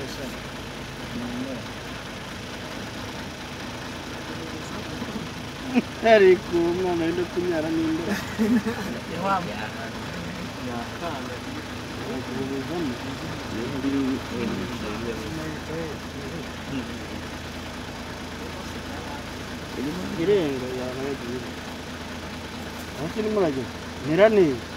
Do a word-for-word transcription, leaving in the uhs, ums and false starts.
ariko umwana wenda kunyara n'inda iwabo irenga yabaye aho kirimo uragenda nira neza